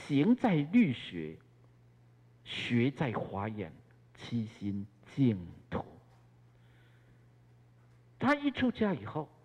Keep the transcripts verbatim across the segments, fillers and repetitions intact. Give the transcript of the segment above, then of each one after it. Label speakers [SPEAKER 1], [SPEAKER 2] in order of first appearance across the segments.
[SPEAKER 1] 行在律学，学在华严，七心净土。他一出家以后，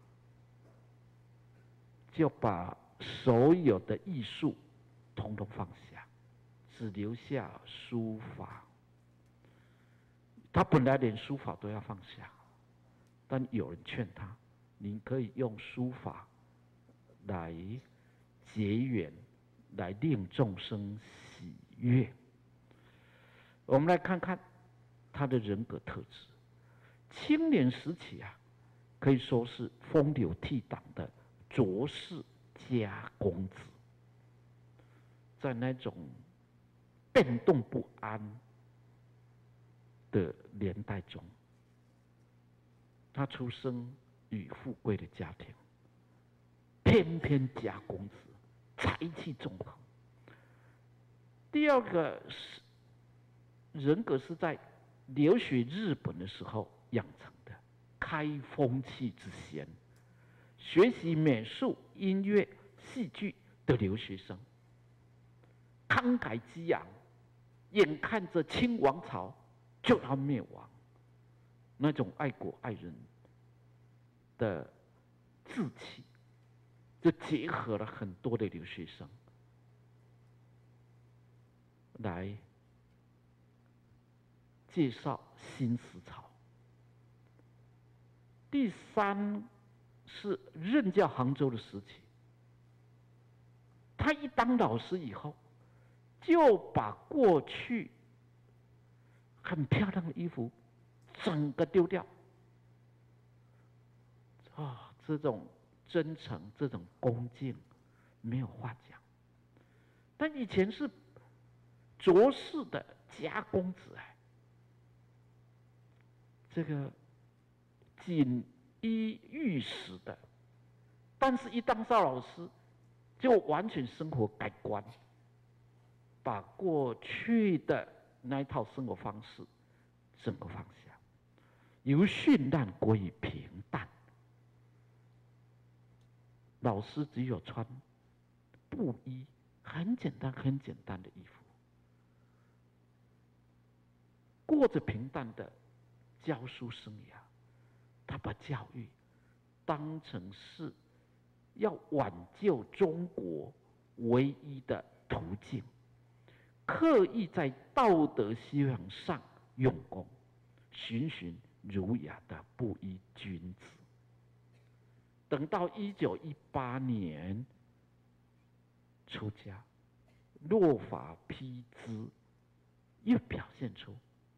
[SPEAKER 1] 就把所有的艺术统统放下，只留下书法。他本来连书法都要放下，但有人劝他：您可以用书法来结缘，来令众生喜悦。我们来看看他的人格特质。青年时期啊，可以说是风流倜傥的卓氏家公子，在那种变动不安的年代中，他出生于富贵的家庭，偏偏家公子才气纵横。第二个是人格是在留学日本的时候养成的，开风气之先，学习美术、音乐、戏剧的留学生，慷慨激昂，眼看着清王朝就要灭亡，那种爱国爱人的志气，就结合了很多的留学生来介绍新思潮。第三是任教杭州的时期，他一当老师以后，就把过去很漂亮的衣服整个丢掉。啊，这种真诚，这种恭敬，没有话讲。但以前是卓氏的家公子哎，这个锦衣玉食的，但是一当上老师，就完全生活改观，把过去的那一套生活方式整个放下，由绚烂归于平淡。老师只有穿布衣，很简单很简单的衣服，过着平淡的教书生涯。他把教育当成是要挽救中国唯一的途径，刻意在道德修养上用功，循循儒雅的布衣君子。等到一九一八年出家，落发披姿，又表现出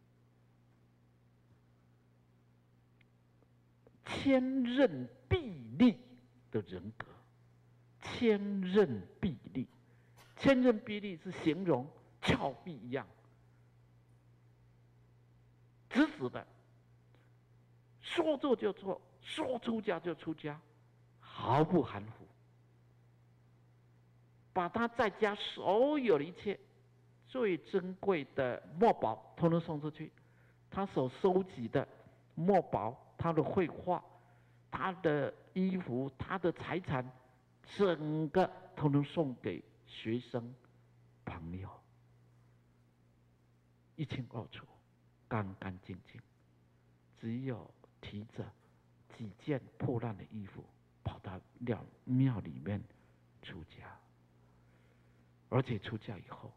[SPEAKER 1] 千仞臂力的人格。千仞臂力，千仞臂力是形容峭壁一样，直直的，说做就做，说出家就出家，毫不含糊，把他在家所有的一切最珍贵的墨宝统统送出去，他所收集的墨宝，他的绘画，他的衣服，他的财产，整个统统送给学生朋友，一清二楚，干干净净，只有提着几件破烂的衣服跑到庙庙里面出家。而且出家以后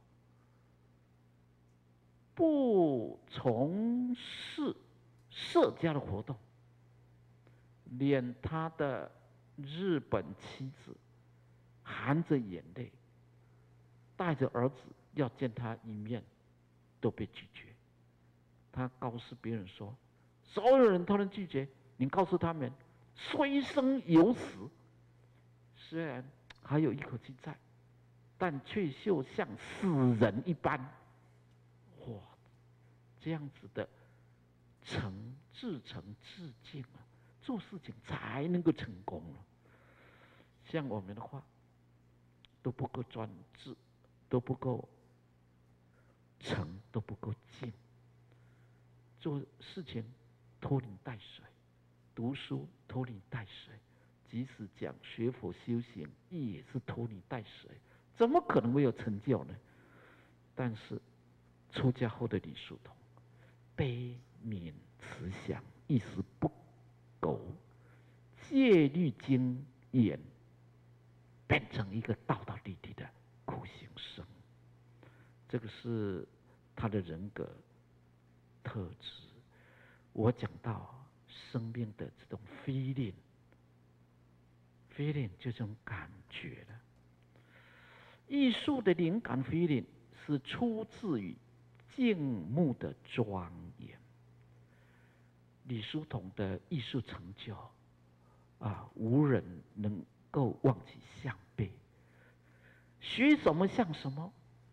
[SPEAKER 1] 不从事社交的活动，连他的日本妻子含着眼泪带着儿子要见他一面都被拒绝。他告诉别人说，所有人都能拒绝，你告诉他们虽生犹死，虽然还有一口气在，但却就像死人一般。哇，这样子的诚至诚至敬啊，做事情才能够成功了。像我们的话都不够专制，都不够诚，都不够敬，做事情拖泥带水，读书拖泥带水，即使讲学佛修行也是拖泥带水， 怎么可能会有成就呢？但是出家后的李叔同，悲悯慈祥，一丝不苟，戒律精严，变成一个道道地地的苦行僧。这个是他的人格特质。我讲到生命的这种 feeling，feeling feeling 就这种感觉了。艺术的灵感 feeling 是出自于静穆的庄严。李叔同的艺术成就啊，无人能够望其项背。学什么像什么，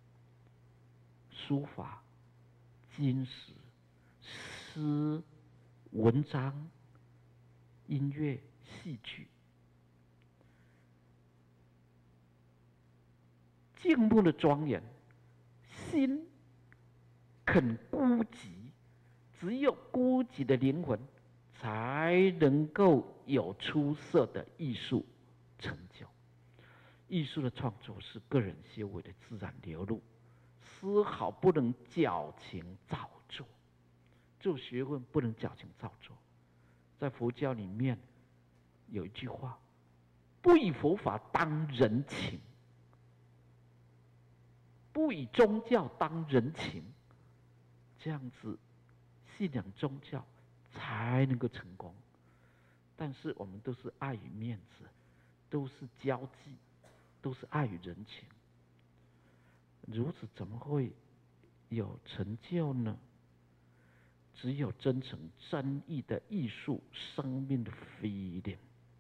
[SPEAKER 1] 书法、金石、诗、文章、音乐、戏剧，静穆的庄严，心肯孤寂，只有孤寂的灵魂才能够有出色的艺术成就。艺术的创作是个人修为的自然流露，丝毫不能矫情造作。做学问不能矫情造作。在佛教里面有一句话：不以佛法当人情，不以宗教当人情，这样子信仰宗教才能够成功。但是我们都是碍于面子，都是交际，都是碍于人情，如此怎么会有成就呢？只有真诚真意的艺术生命的 feeling。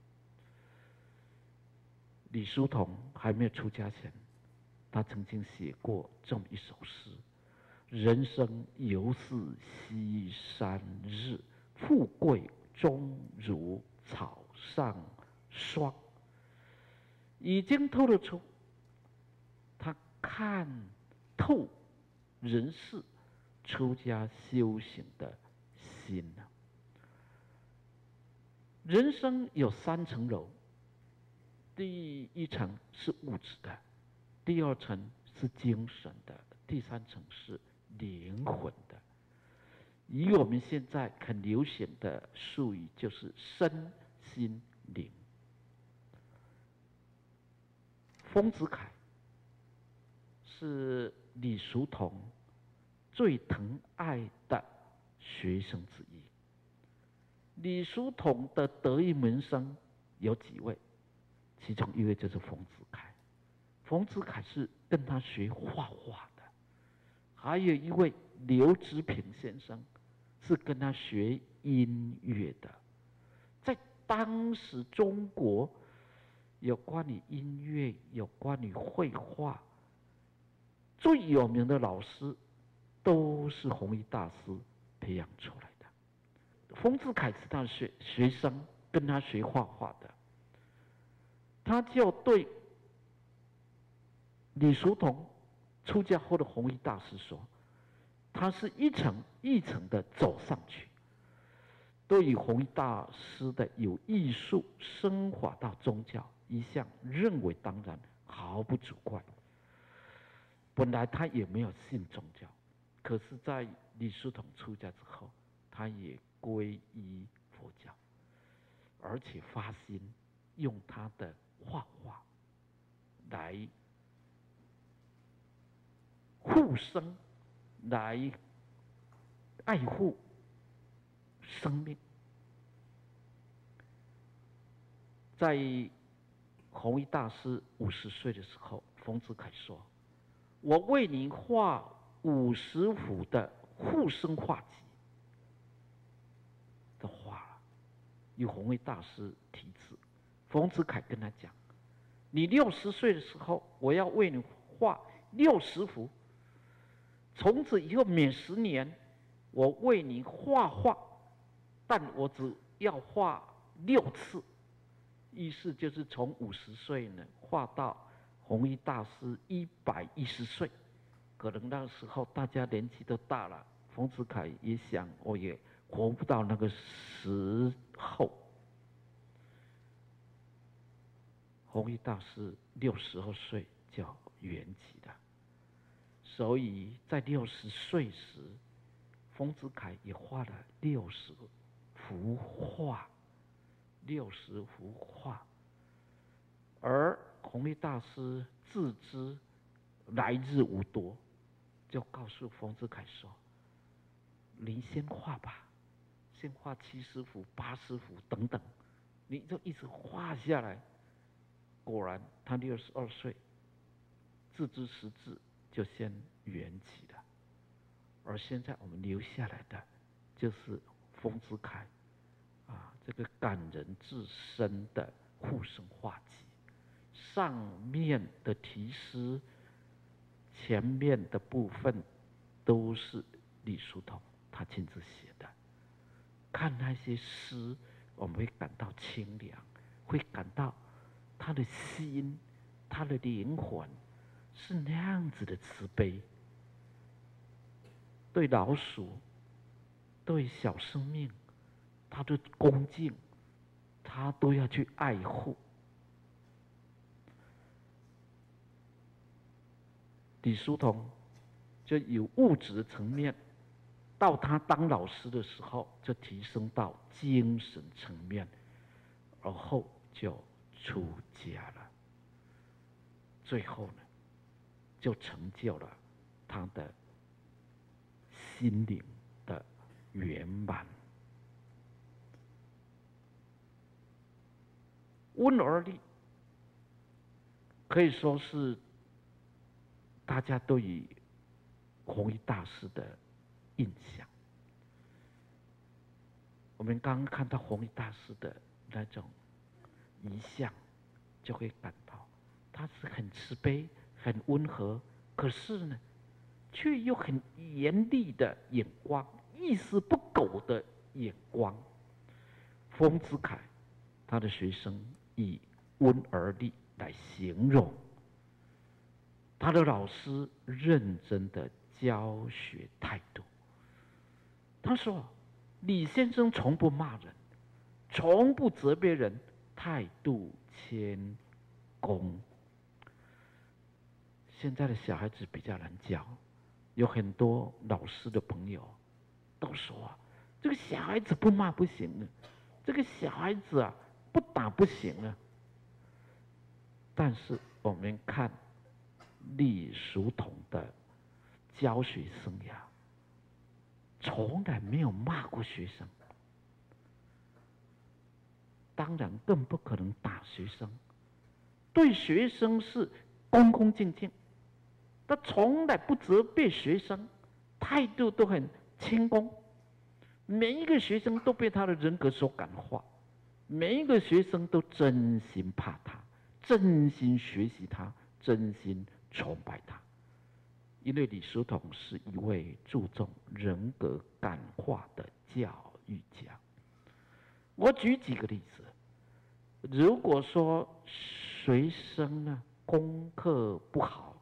[SPEAKER 1] 李叔同还没有出家前，他曾经写过这么一首诗：人生犹似西山日，富贵终如草上霜。已经透露出他看透人世出家修行的心了。人生有三层楼，第一层是物质的，第二层是精神的，第三层是灵魂的。以我们现在很流行的术语，就是身心灵。丰子恺是李叔同最疼爱的学生之一。李叔同的得意门生有几位，其中一位就是丰子恺。丰子恺是跟他学画画的，还有一位刘志平先生是跟他学音乐的。在当时中国，有关于音乐、有关于绘画，最有名的老师都是弘一大师培养出来的。丰子恺是他的学学生，跟他学画画的，他就对李叔同出家后的弘一大师说，他是一层一层的走上去。对于弘一大师的有艺术升华到宗教，一向认为当然，毫不主观。本来他也没有信宗教，可是在李叔同出家之后，他也皈依佛教，而且发心用他的画画来护生，来爱护生命。在弘一大师五十岁的时候，丰子恺说：“我为您画五十幅的护生画集。”的画由弘一大师题字。丰子恺跟他讲：“你六十岁的时候，我要为你画六十幅。从此以后每十年，我为你画画，但我只要画六次。”意思就是从五十岁呢画到弘一大师一百一十岁，可能那时候大家年纪都大了，丰子恺也想，我也活不到那个时候。弘一大师六十二岁就缘起的。所以在六十岁时，丰子恺也画了六十幅画，六十幅画。而弘一大师自知来日无多，就告诉丰子恺说：“你先画吧，先画七十幅、八十幅等等，你就一直画下来。”果然，他六十二岁，自知识字就先缘起了。而现在我们留下来的，就是丰子恺啊，这个感人至深的护生画集。上面的题诗，前面的部分都是李叔同他亲自写的。看那些诗，我们会感到清凉，会感到他的心、他的灵魂是那样子的慈悲，对老鼠、对小生命，他的恭敬，他都要去爱护。李叔同就有物质的层面，到他当老师的时候，就提升到精神层面，而后就出家了。最后呢，就成就了他的心灵的圆满。温而立，可以说是大家对于弘一大师的印象。我们刚刚看到弘一大师的那种遗像，就会感到他是很慈悲、很温和，可是呢，却又很严厉的眼光，一丝不苟的眼光。丰子恺他的学生以温而立来形容。他的老师认真的教学态度。他说：“李先生从不骂人，从不责备人，态度谦恭。”现在的小孩子比较难教，有很多老师的朋友都说：“这个小孩子不骂不行了，这个小孩子啊不打不行了。”但是我们看李叔同的教学生涯，从来没有骂过学生，当然更不可能打学生。对学生是恭恭敬敬，他从来不责备学生，态度都很谦恭。每一个学生都被他的人格所感化，每一个学生都真心怕他，真心学习他，真心崇拜他。因为李叔同是一位注重人格感化的教育家。我举几个例子，如果说学生呢功课不好，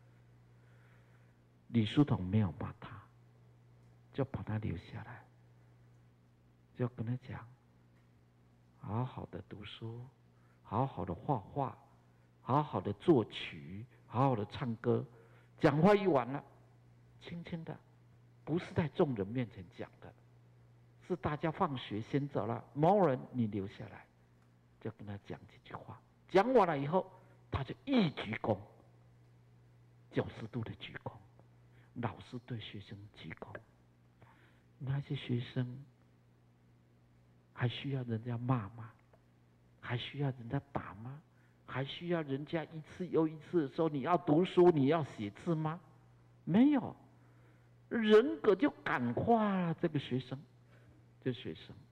[SPEAKER 1] 李叔同没有骂他，就把他留下来，就跟他讲，好好的读书，好好的画画，好好的作曲，好好的唱歌。讲话一完了，轻轻的，不是在众人面前讲的，是大家放学先走了，某人你留下来，就跟他讲几句话。讲完了以后，他就一鞠躬，九十度的鞠躬，老师对学生鞠躬。那些学生还需要人家骂吗？还需要人家打吗？还需要人家一次又一次说你要读书，你要写字吗？没有，人格就感化了这个学生，这学生